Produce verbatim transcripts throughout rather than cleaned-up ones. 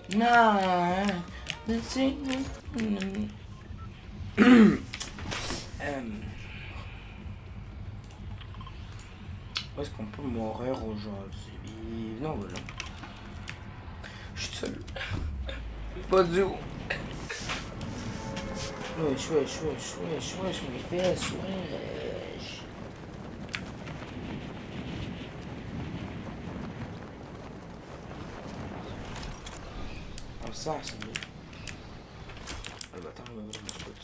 Non. euh... Où est-ce qu'on peut mourir aujourd'hui? Non, voilà. Je suis seul. Pas du tout. Wesh, wesh, wesh, wesh, wesh, mes fesses, wesh. Oh, ça, c'est mieux. Ah, bah, attends, on va voir mon spot.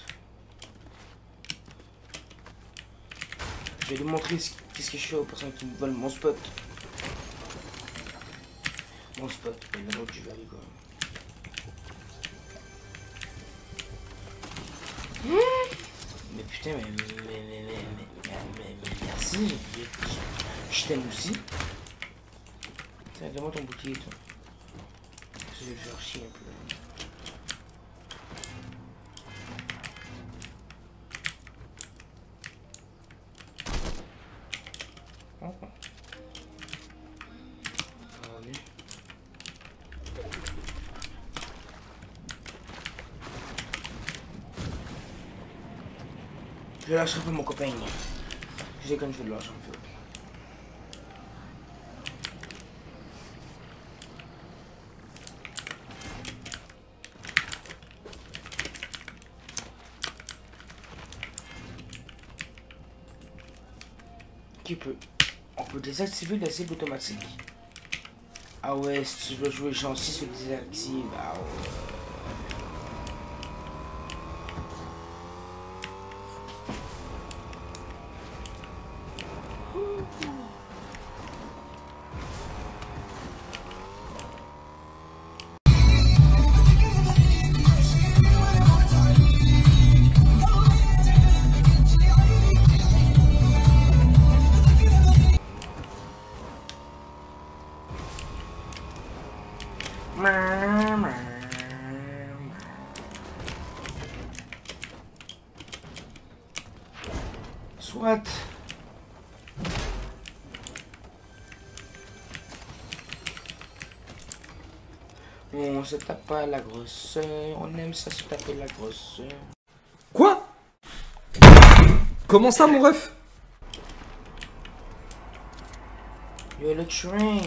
Je vais lui montrer qu'est-ce que je fais aux personnes qui me volent mon spot. Mon spot, et là, je vais aller quoi. Mais putain, mais, mais, mais, mais, mais, mais, mais, mais merci, je, je, je t'aime aussi. Tiens, donne-moi ton bouclier, toi. Je vais le faire chier un peu. Oh. Allez. Je lâcherai pas mon copain. Je sais quand je vais le lâcher en fait. Qui peut? On peut désactiver la cible automatique. Ah ouais, si tu veux jouer gentil sur désactive. Ah ouais. Soit. On se tape pas la grosseur, on aime ça se taper la grosseur. Quoi? Comment ça, mon ref? Yo, le train.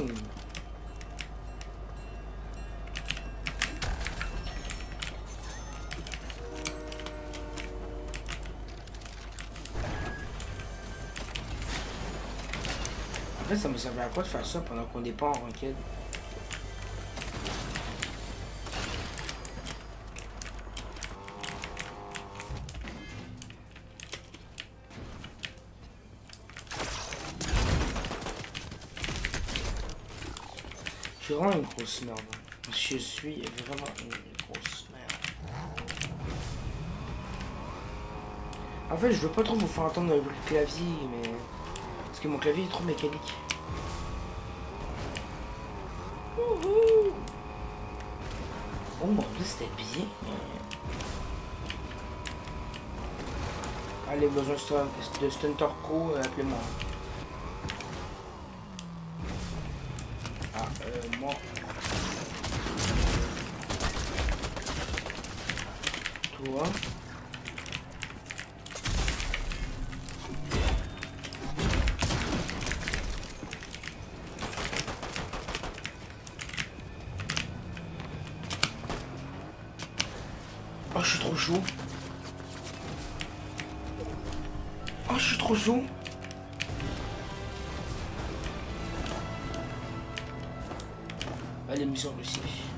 En fait, ça me servait à quoi de faire ça pendant qu'on n'est pas en ranked? Je suis vraiment une grosse merde. Je suis vraiment une grosse merde. En fait, je veux pas trop vous faire entendre le bruit de clavier, mais... Parce que mon clavier est trop mécanique. Wouhou! Oh, en plus, c'était bien. Allez, besoin de Stunter Pro, euh, appelez-moi. Ah, euh, moi... Toi... Oh, je suis trop chaud. Oh, je suis trop chaud. Allez, mission réussie.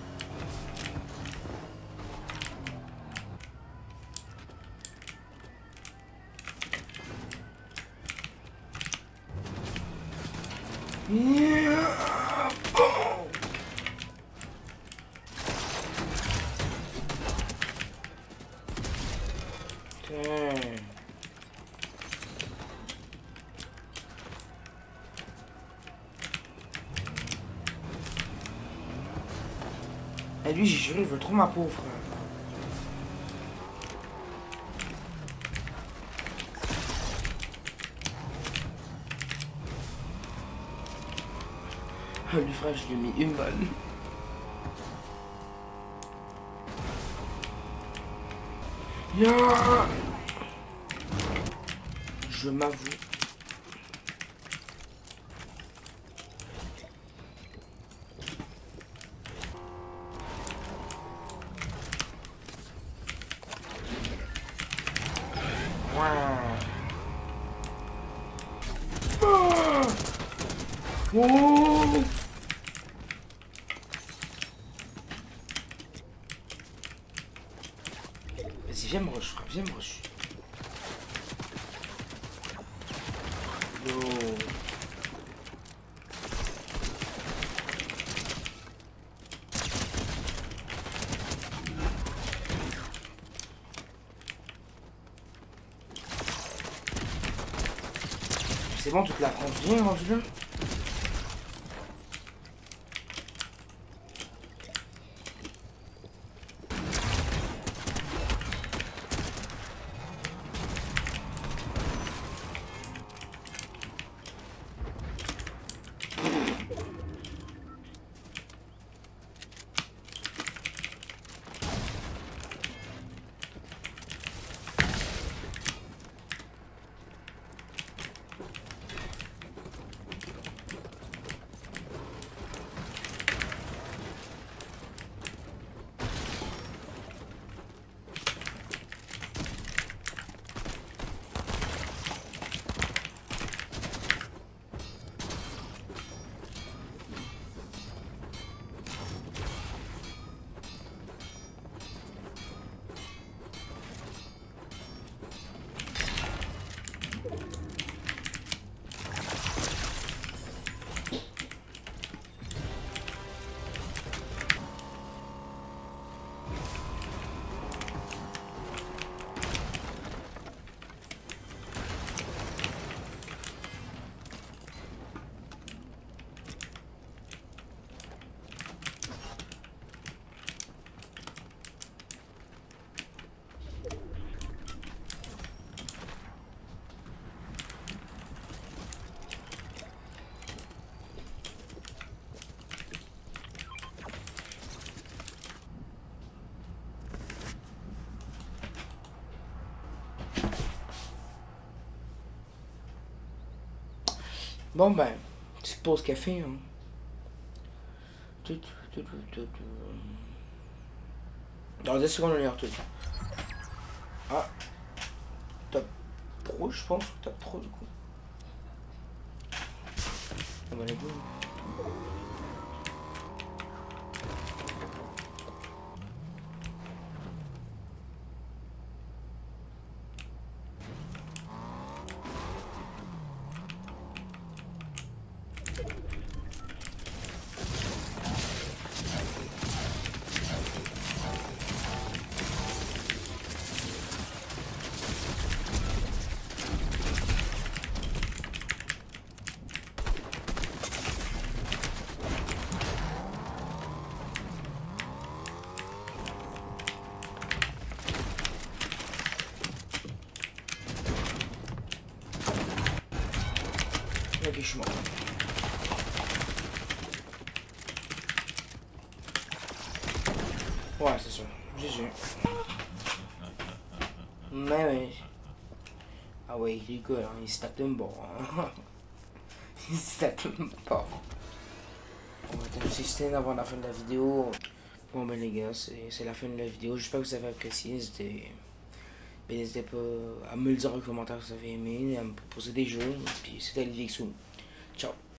Yeah. Oh. Okay. Et lui, j'ai juré, il veut trop ma peau, frère. Ah, lui, frère, je lui ai mis une balle. Yeah. Je m'avoue. Oh. Vas-y, viens me rush, viens me rush. Yo. C'est bon, toute la France vient rendu là. Bon ben, petite pause café. Hein. Dans dix secondes, on est retourné. Ah, top pro, je pense, ou top trop du coup. On va les voir. Ok, je suis mort. Ouais, c'est sûr. G G. Mais oui. Ah ouais, il rigole, hein. Il se tape de bord. Hein. Il se tape de bord. On va insister avant la fin de la vidéo. Bon ben les gars, c'est la fin de la vidéo. J'espère que vous avez apprécié. N'hésitez pas à me le dire en commentaire si vous avez aimé, à me proposer des jeux. Puis c'était Elvixou. Ciao.